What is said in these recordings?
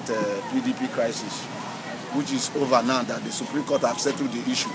PDP crisis, which is over now that the Supreme Court have settled the issue.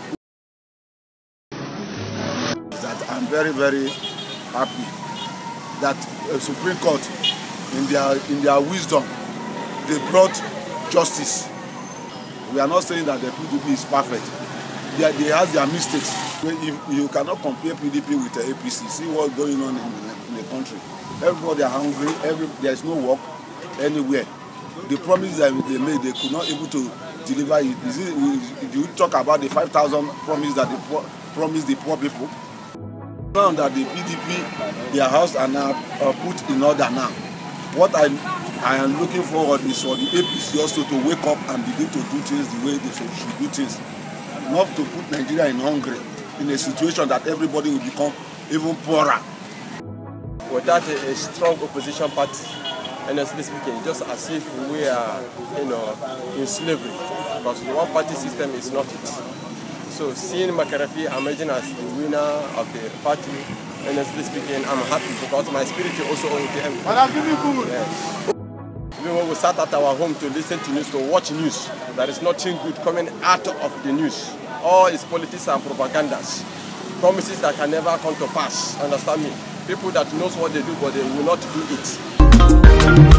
That I'm very, very happy that the Supreme Court, in their wisdom, they brought justice. We are not saying that the PDP is perfect. They have their mistakes. You cannot compare PDP with the APC. See what's going on in the country. Everybody are hungry. There is no work anywhere. The promise that they made, they could not able to deliver it. Do you talk about the 5,000 promise that they promised the poor people? Now that the PDP, their house are now put in order now. What I am looking forward is for the APC also to wake up and begin to do things the way they should do things. Not to put Nigeria in hunger, in a situation that everybody will become even poorer. Without a strong opposition party, honestly speaking, just as if we are, in slavery, because the one-party system is not it. So seeing McCarthy emerging as the winner of the party, honestly speaking, I'm happy because my spirit also owns to him. Yes. Even when we sat at our home to listen to news, to watch news, there is nothing good coming out of the news. All is politics and propagandas. Promises that can never come to pass, understand me? People that knows what they do, but they will not do it.